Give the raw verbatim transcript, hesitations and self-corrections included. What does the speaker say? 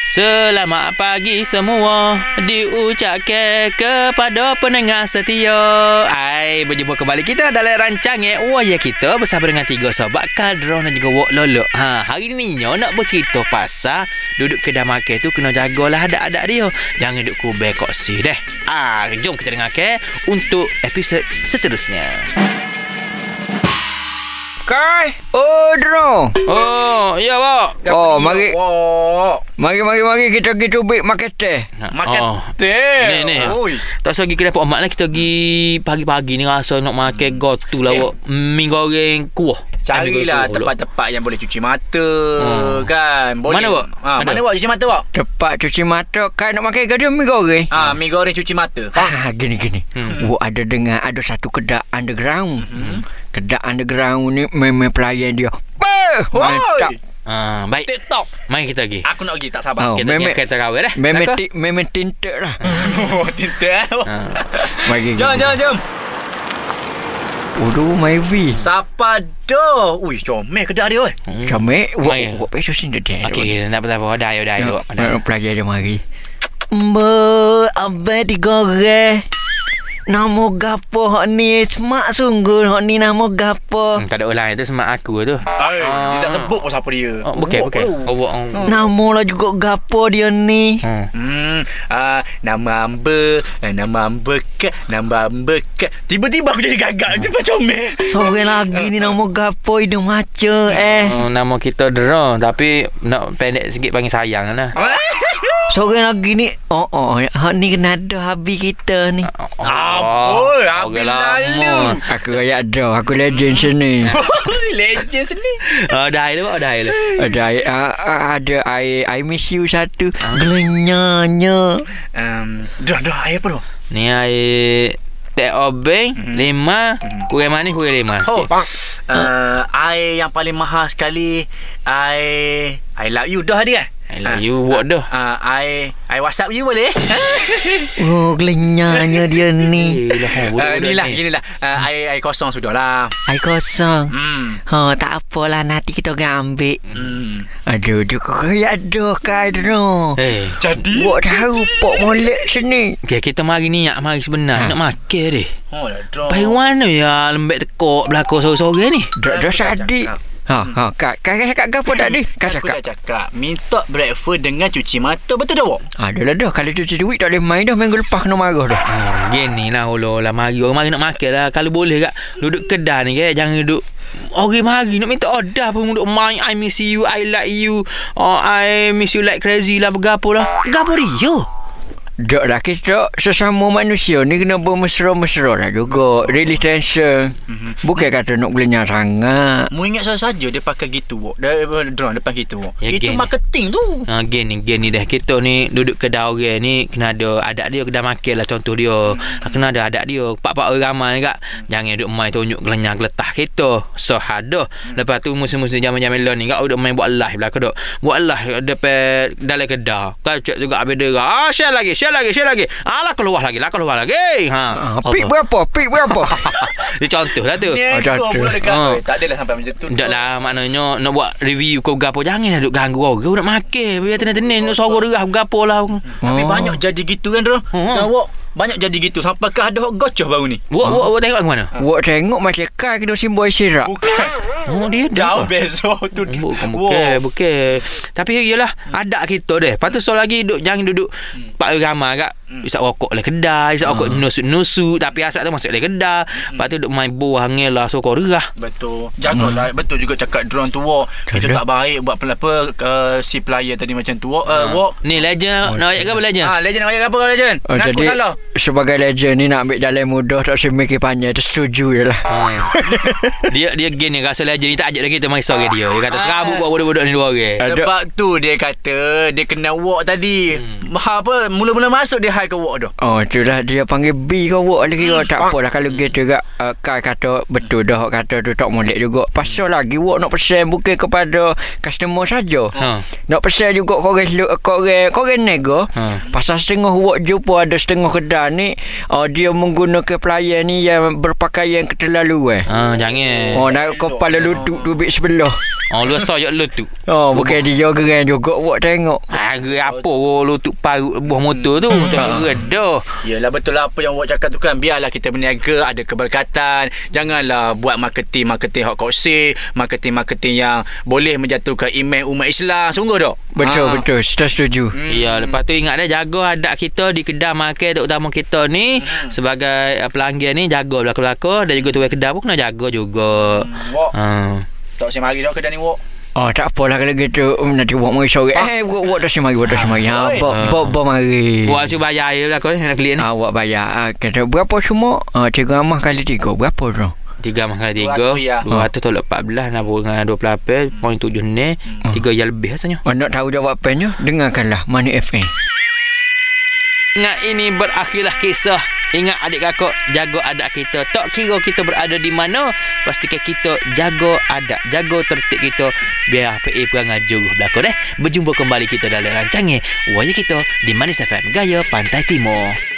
Selamat pagi semua diucapkan kepada pendengar setia. Ai, berjumpa kembali kita dalam rancangan Waya kita bersama dengan tiga sahabat Kadron dan juga Wok Lolok. Ha, hari ni nyo nak bercerita pasal duduk kedai makan tu kena jagalah adat-adat dia. Jangan duduk kubel koksi deh. Ah, jom kita dengarkan untuk episod seterusnya. Kai, oh Dro. Oh, ya Wok. Oh, mari. Mari mari mari kita pergi tubik makan teh. Makan oh. teh. Ni ni. Oi. Tak usah pergi kedai Pak Mak lah, kita pergi pagi-pagi ni rasa nak makan gotu lah Eh. Wok. Mi goreng kuah. Carilah tempat-tempat yang boleh cuci mata Hmm. kan. Boleh. Mana, Wak? Ha, Ada? mana Wak cuci mata Wak? Cepat cuci mata. Kai nak makan gaduh mi goreng. Ha, mi goreng cuci mata. Ah, gini gini. Hmm. Wok ada dengar ada satu kedai underground. Hmm. Kedai underground ni memang pelayan dia. Bah, mantap. Ha, baik. TikTok. Mari kita pergi. Aku nak pergi tak sabar. Oh, Kita memang- pergi kereta rawat dah. Memang Takut? ti, memang tinted lah. Oh, tinta. Ha. Mari. Jom jom jom. Uduh, Mayvi. Siapa dah? Ui, comel kedai dia oi. Hmm. Comel, Mari. wok wok peso sini dah. Okey, tak apa-apa. Dah, dah, dah. Nak pelajar dia mari. Mbak, abang digoreng. Nama gapo hak ni? Semak sungguh hak ni nama gapo? Hmm, tak ada orang lain tu semak aku tu. Ai, Ah. dia tak sebut pun siapa dia. Oh, bukan, Wak bukan. tu. Oh, Wok. Oh. Nama lah juga gapo dia ni. Hmm. Hmm, ah, nama Amber, eh, nama Amber ke, nama Amber ke. Tiba-tiba aku jadi gagak. Cepat comel. Seorang lagi ni nama gapo hidung maca eh. Oh, nama kita Dera, tapi nak pendek sikit panggil sayang lah. Seorang lagi ni oh oh hak ni kena ada habis kita ni. Apa? Habis lalu. Aku raya ada, aku legend sini. Legend sini. Oh, dah ada, dah ada. Ada air, uh, ada air, I miss you satu. Gelenyanya. Um, dah dah air apa dah? Ni air teh obeng, Mhm. lima, kurang manis, kurang lima Oh, sikit. uh, air yang paling mahal sekali air I love you dah dia kan? I love you, Wok dah. Uh, I I WhatsApp you boleh? Oh, gelenyanya dia ni. Eh, lah, uh, budak-budak ni lah, ni. gini lah. Uh, air, air kosong sudah lah. Air kosong. Hmm. Ha, tak apalah nanti kita akan ambil. Hmm. Aduh, dia kau raya ada kan no. Eh, Jadi? Buat tahu pok molek sini. okay, kita mari ni, mari sebenar. Ha. Nak makan deh. Oh, dah draw. Pai mana ya lembek tekok belakang sore-sore ni? Dah dah sadik. Ha, ha, kak, kak cakap gapo tak ni? Kak Aku dah cakap. cakap minta breakfast dengan cuci mata. Betul tak, Wak? Ha, dah lah dah. Kalau cuci duit tak boleh main dah. Minggu lepas kena marah dah. Ha, gini lah ulo lah mari orang mari nak makan lah. Kalau boleh kak duduk kedai ni kak jangan duduk orang mari nak minta order pun duduk main I miss you, I like you, oh, I miss you like crazy lah bergapo lah. Gapo dia? Dak lah kita sesama manusia ni kena bermesra-mesra lah juga. Really tension. Mhm. Bukan kata nak belinya sangat. Mu ingat saya saja dia pakai gitu, Wak. Dia drone depan kita, Wak. Ya, Itu geng. marketing tu. Ha, gini gini dah kita ni duduk kedai orang ni kena ada adat dia, kedai makan lah contoh dia. Ha, kena ada adat dia. Pak-pak orang ramai kak. Jangan duduk main tunjuk gelenyang geletah kita. So ada. Lepas tu musim-musim zaman-zaman lah ni kak duduk main buat live belakang duk. Buat live depan dalam kedai. Kacak juga habis dia. Ah, share lagi, share lagi, share lagi. Alah keluar lagi, lah keluar lagi. Ha. Ha, pik berapa? Pik berapa? Dia contoh lah tu. Ni Ada, aku ada. pula dekat. Ha. Tak adalah sampai macam tu. Tak lah, maknanya nak buat review kau gapo janganlah duk ganggu orang nak makan. Biar tenin-tenin nak suara derah gapo lah. Tapi Oh. banyak jadi gitu kan, Dro. Hmm. Nah, Wak, banyak jadi gitu. Sampaikah ada hok gocoh baru ni? Buat buat buat tengok ke mana? Wak tengok macam kai kena simbol sirak. Bukan. Oh dia Jauh dah. besok tu. Bukan, bukan, bukan. Tapi yalah, adat kita deh. Lepas tu so lagi duduk jangan duduk pak ramai kak. Isap rokok le kedai, isap rokok nusuk-nusuk tapi asal tu masuk le kedai. Lepas tu duduk main buah angin lah sokor derah. Betul. Jagalah. Betul juga cakap drone tu, Wak. Kita Ada. tak baik buat apa uh, si player tadi macam tu, Wak. Uh, Wak. Ni legend nak ayat ke apa legend? Ah, legend nak ayat apa kau legend? Oh, Ngaku jadi salah. sebagai legend ni nak ambil jalan mudah tak usah mikir panjang. Itu setuju je lah. Ha. Dia dia gini rasa legend ni tak ajak lagi kita main sore dia. Dia kata Ah. serabut buat budak-budak ni dua orang. Ada. Sebab tu dia kata dia kena Wak tadi. Hmm. Apa mula-mula masuk dia high ke Wak dah. Oh, itulah dia panggil B kau Wak lagi. Hmm. Tak apa dah kalau gitu juga. Uh, Kai kata betul dah kata tu tak molek juga. Pasal lagi Wak nak pesan bukan kepada customer saja. Ha. Nak pesan juga korang korang korang nego. Ha. Pasal setengah Wak jumpa ada setengah kedai ni uh, dia menggunakan pelayan ni yang berpakaian keterlaluan. Ha, jangan. Oh, nak kepala lutut tubik sebelah. Oh, lu sayok lu tu. Oh, bukan dia geran juga Wak tengok. Ha, cara apa lutut parut buah motor tu. Tak reda. Yelah betul lah apa yang awak cakap tu kan. Biarlah kita berniaga, ada keberkatan. Janganlah buat marketing-marketing hot koksi, marketing-marketing yang boleh menjatuhkan imej umat Islam. Sungguh tak? Betul, Ah. betul. Kita setuju. Hmm. Ya, lepas tu ingat dah jaga adat kita di kedai makan terutama kita ni Hmm. sebagai uh, pelanggan ni jaga belakang-belakang dan juga tuan kedai pun kena jaga juga. Hmm, Wak, Ha. tak usah mari dah kedai ni, Wak. Oh, tak apalah kalau gitu. Um, nanti buat mari sore. Eh, buat buat dah semari, buat dah semari. Ha, Oi. buat buat buat mari. Buat su bayar je belakang ni nak klik ni. Awak bayar. Ah, kata berapa semua? Ah, tiga ramah kali tiga. Berapa tu? Tiga makan tiga. dua ratus ya. Dua ratus tolak empat belas nak dengan dua puluh lapan poin tujuh ni. Tiga yang lebih rasanya. Oh, nak tahu jawapannya? Dengarkanlah Money F M. Ingat ini berakhirlah kisah. Ingat adik kakak, jaga adat kita. Tak kira kita berada di mana, pastikan kita jaga adat, jaga tertib kita biar P A perangai juruh belakang eh. Berjumpa kembali kita dalam rancangan Waya Kita di Manis F M Gaya Pantai Timur.